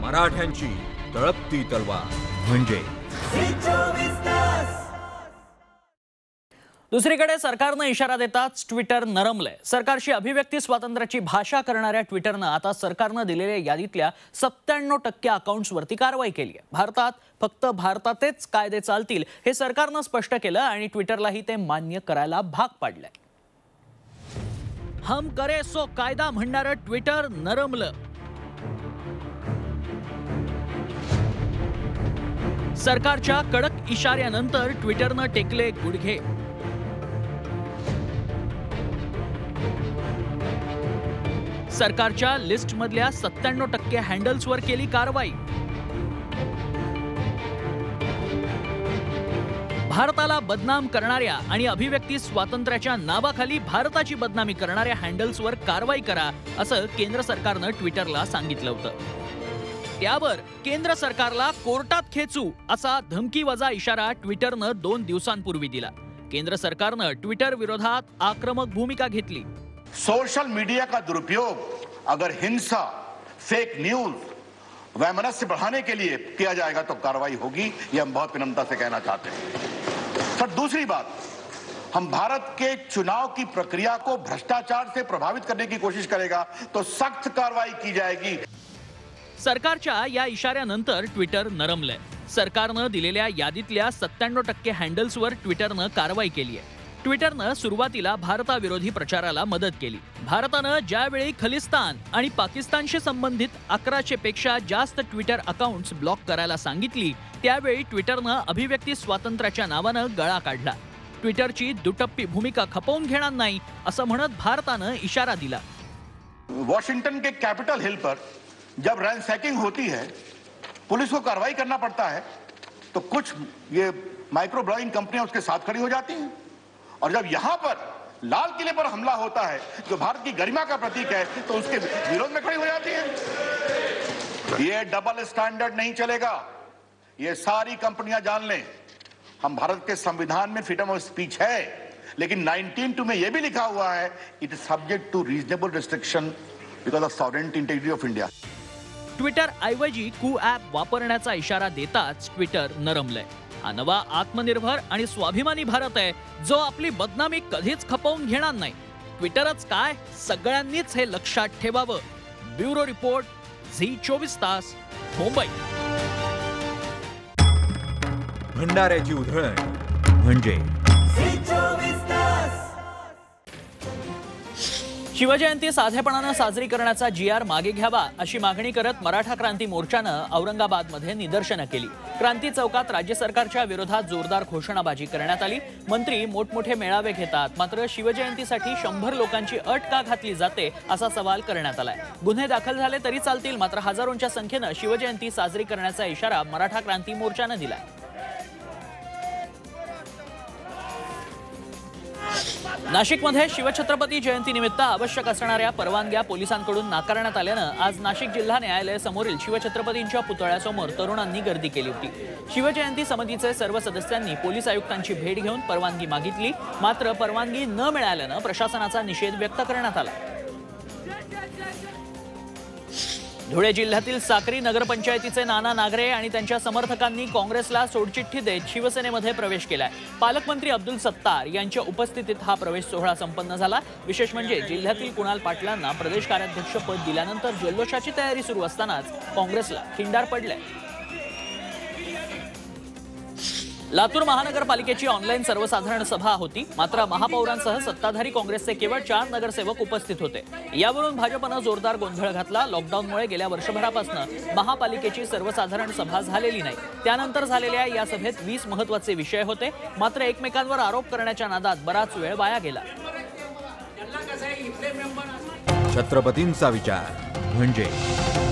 मराठ्यांची तळपती तलवार म्हणजे दुसरीकडे सरकारने इशारा देताच ट्विटर नरमलंय। सरकारची अभिव्यक्ती स्वातंत्र्याची भाषा करणाऱ्या ट्विटरनं आता सरकारने दिलेल्या यादीतल्या 97% अकाउंट्सवरती कारवाई केली आहे। भारतात फक्त भारतातच कायदे चालतील हे सरकारने स्पष्ट केलं आणि ट्विटरलाही ते मान्य करायला भाग पाडलंय। हम करे सो कायदा म्हणणारं ट्विटर नरमलं। सरकारच्या कडक इशाऱ्यानंतर ट्विटरने टेकले गुडघे। सरकारच्या लिस्टमधल्या 97% हँडल्सवर केली कारवाई। भारताला बदनाम करणाऱ्या आणि अभिव्यक्ती स्वातंत्र्याच्या नावाखाली भारताची बदनामी करणाऱ्या हँडल्सवर कारवाई करा असं केंद्र सरकारनं ट्विटरला सांगितलं होतं। त्यावर केंद्र सरकारला कोर्टात खेचू असा धमकीवजा इशारा ट्विटरनं 2 दिवसांपूर्वी दिला। केंद्र सरकारनं ट्विटर विरोधात आक्रमक भूमिका घेतली। सोशल मीडिया का दुरुपयोग अगर हिंसा, फेक न्यूज, वैमनस्य बढ़ाने के लिए किया जाएगा तो कार्रवाई होगी, ये हम बहुत विनम्रता से कहना चाहते हैं। सर, दूसरी बात, हम भारत के चुनाव की प्रक्रिया को भ्रष्टाचार से प्रभावित करने की कोशिश करेगा तो सख्त कार्रवाई की जाएगी। सरकारच्या या इशाऱ्यानंतर ट्विटर नरमलंय। सरकारनं दिलेल्या यादीतल्या 97% हँडल्सवर ट्विटरनं कारवाई केली आहे। ट्विटरनं सुरुवातीला भारताविरोधी प्रचाराला मदत केली। भारतानं ज्यावेळी खलिस्तान आणि पाकिस्तानशी संबंधित 1100 पेक्षा जास्त ट्विटर अकाउंट्स ब्लॉक करायला सांगितली त्यावेळी ट्विटरनं अभिव्यक्ती स्वातंत्र्याच्या नावानं गळा काढला। ट्विटरची दुटप्पी भूमिका खपवून घेणार नाही असं म्हणत भारतानं इशारा दिला। वॉशिंगटन के कैपिटल हिल पर जब रैंसैकिंग होती है, पुलिस को कार्रवाई करना पड़ता है, तो कुछ ये माइक्रो ब्लॉगिंग कंपनियां उसके साथ खड़ी हो जाती हैं। और जब यहां पर लाल किले पर हमला होता है जो भारत की गरिमा का प्रतीक है तो उसके विरोध में खड़ी हो जाती है। ये डबल स्टैंडर्ड नहीं चलेगा, ये सारी कंपनियां जान लें। हम भारत के संविधान में फ्रीडम ऑफ स्पीच है, लेकिन 19(2) में यह भी लिखा हुआ है it is subject to reasonable restriction because of sovereignty integrity of India. Twitter ऐवजी कू ॲप वापरण्याचा इशारा देताच ट्विटर नरमलंय। हा नवा आत्मनिर्भर आणि स्वाभिमानी भारत आहे जो आपली बदनामी कधीच खपवून घेणार नाही। ट्विटरच काय, सगळ्यांनीच हे लक्षात ठेवावं। ब्युरो रिपोर्ट, झी24 तास, मुंबई। भंडाऱ्याची उधळण म्हणजे शिवजयंती साधेपणानं साजरी करण्याचा GR मागे घ्यावा अशी मागणी करत मराठा क्रांती मोर्चानं औरंगाबादमध्ये निदर्शनं केली। क्रांती चौकात राज्य सरकारच्या विरोधात जोरदार घोषणाबाजी करण्यात आली। मंत्री मोठमोठे मेळावे घेतात, मात्र शिवजयंतीसाठी 100 लोकांची अट का घातली जाते असा सवाल करण्यात आलाय। गुन्हे दाखल झाले तरी चालतील, मात्र हजारोंच्या संख्येनं शिवजयंती साजरी करण्याचा इशारा मराठा क्रांती मोर्चानं दिलाय। नाशिकमध्ये शिवछत्रपती जयंतीनिमित्त आवश्यक असणाऱ्या परवानग्या पोलिसांकडून नाकारण्यात आल्यानं आज नाशिक जिल्हा न्यायालयासमोरील शिवछत्रपतींच्या पुतळ्यासमोर तरुणांनी गर्दी केली होती। शिवजयंती समितीचे सर्व सदस्यांनी पोलीस आयुक्तांची भेट घेऊन परवानगी मागितली, मात्र परवानगी न मिळाल्यानं प्रशासनाचा निषेध व्यक्त करण्यात आला। धुळे जिल्ह्यातील साक्री नगरपंचायतीचे नाना नागरे आणि त्यांच्या समर्थकांनी काँग्रेसला सोडचिठ्ठी देत शिवसेनेमध्ये प्रवेश केलाय। पालकमंत्री अब्दुल सत्तार यांच्या उपस्थितीत हा प्रवेश सोहळा संपन्न झाला। विशेष म्हणजे जिल्ह्यातील कुणाल पाटलांना प्रदेश कार्याध्यक्ष पद दिल्यानंतर जल्लोषाची तयारी सुरू असतानाच काँग्रेसला खिंडार पडले। लातूर महानगरपालिकेची ऑनलाईन सर्वसाधारण सभा होती, मात्र महापौरांसह सत्ताधारी काँग्रेसचे केवळ 4 नगरसेवक उपस्थित होते। यावरून भाजपनं जोरदार गोंधळ घातला। लॉकडाऊनमुळे गेल्या वर्षभरापासून महापालिकेची सर्वसाधारण सभा झालेली नाही। त्यानंतर झालेल्या या सभेत 20 महत्त्वाचे विषय होते, मात्र एकमेकांवर आरोप करण्याच्या नादात बराच वेळ वाया गेला। छत्रपतींचा विचार म्हणजे